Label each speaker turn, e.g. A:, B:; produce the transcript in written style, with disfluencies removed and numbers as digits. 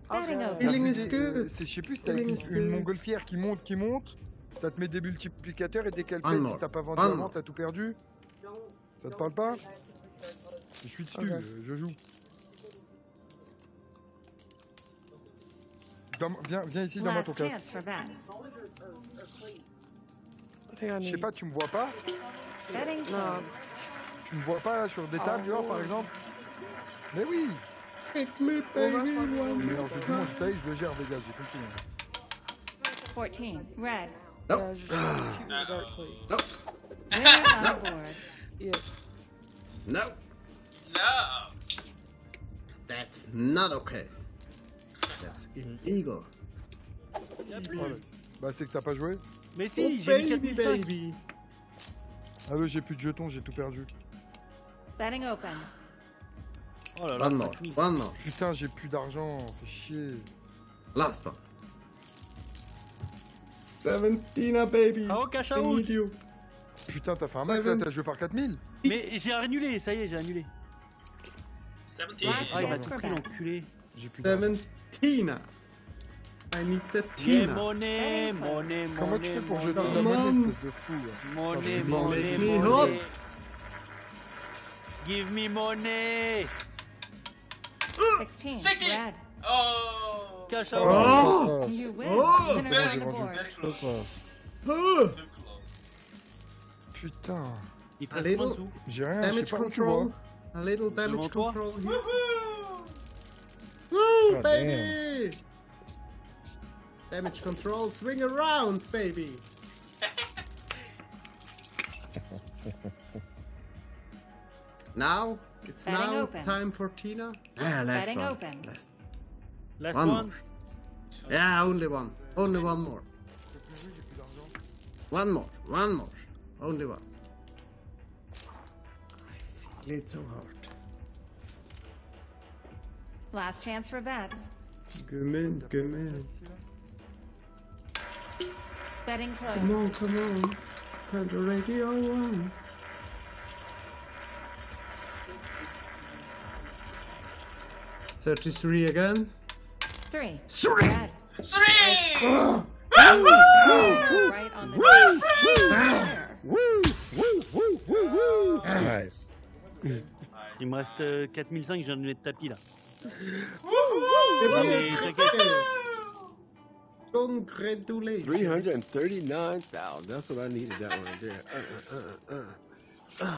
A: Betting open.
B: Healing is good.
C: Je sais plus, t'as
B: Healing is
C: une
B: good.
C: montgolfière qui monte, ça te met des multiplicateurs et dès qu'elle
B: One
C: pète,
B: more.
C: si t'as pas vendu
B: One
C: avant,
B: more.
C: t'as tout perdu. Ça te parle pas? Je suis dessus,
B: Ok.
C: je joue. Viens ici, donne-moi ton
A: Last
C: casque.
A: chance for bets.
D: I think I
C: Je sais
D: need.
C: pas, tu me vois pas?
A: Betting closed.
C: Tu me vois pas là, sur des tables,
D: Oh,
C: genre, par
D: ouais.
C: exemple? Mais oui!
B: Hit me, baby,
D: that's not
B: one
C: Mais alors,
B: more
C: je dis,
B: time.
C: je le gère, Vegas, j'ai compris. Hein.
A: 14. Red.
B: Nope.
D: Yeah, just shoot in the dark, please.
B: Nope.
A: Winner on the board.
D: Yes.
B: No.
E: No.
B: That's not okay. That's illegal.
C: Voilà. Bah, c'est que t'as pas joué?
F: Mais si,
B: Oh,
F: j'ai mis
B: baby,
F: 4005.
B: baby.
C: Allô, j'ai plus de jetons, j'ai tout perdu.
A: Betting open.
F: Oh là là,
B: One more.
F: 5000.
B: One more.
C: Putain, j'ai plus d'argent, fais chier.
B: Last one. 17, baby.
F: Ah, oh, cash
B: I
F: out.
B: need you.
C: Putain, t'as fait un max là, t'as joué par 4000?
F: Mais j'ai annulé, ça y est, j'ai annulé.
E: 17.
A: Last
F: Ah, il m'a
A: chance
F: tout
A: for
F: pris,
A: bets.
F: l'enculé.
C: J'ai plus d'argent.
B: 17. I need that
F: Yeah,
B: Tina.
F: monnaie, monnaie, monnaie.
C: Comment tu fais pour jeter de la
B: Come
C: monnaie,
B: on.
C: espèce de fou là?
F: Monnaie,
C: Putain,
F: monnaie,
B: make me
F: monnaie.
B: hot.
F: Give me money.
A: 16.
E: 60.
A: Red.
E: Oh.
F: Cash out.
B: Oh.
A: And you win.
B: Oh.
A: Winner
C: Moi,
A: on
C: j'ai
A: the
C: vendu.
A: board.
E: Very
G: So
E: close.
G: close.
B: Oh.
E: Too close.
C: Putain,
F: Il te
B: A
F: reste combien
B: little-
F: de sous?
C: j'ai rien, je
B: Damage
C: sais pas où tu
B: control.
C: vois.
B: A little damage
F: Devant toi.
B: control. here.
E: Woohoo!
B: Woo,
G: God
B: baby! Damage control, swing around, baby! Now, it's
A: Betting
B: now
A: open.
B: time for Tina. Ah, last
A: Betting
B: one.
A: open.
F: Last
B: One
F: one.
B: more. Yeah, only one. Only one more. One more. One more. Only one. I feel it so hard.
A: Last chance for bets.
B: Come in, come in.
A: Betting
B: Come
A: closed.
B: on, come on. Turn the radio on. $33 again.
A: 3.
B: Three.
A: Red.
E: 3.
A: Right on the winner.
G: Woo! Woo! Woo! Woo! Woo! Nice.
F: Il me reste 4005, je viens de mettre tapis là.
B: Woohoo!
F: Non, mais t'inquiète.
B: Congratulations.
G: 339,000. That's what I needed that one right there.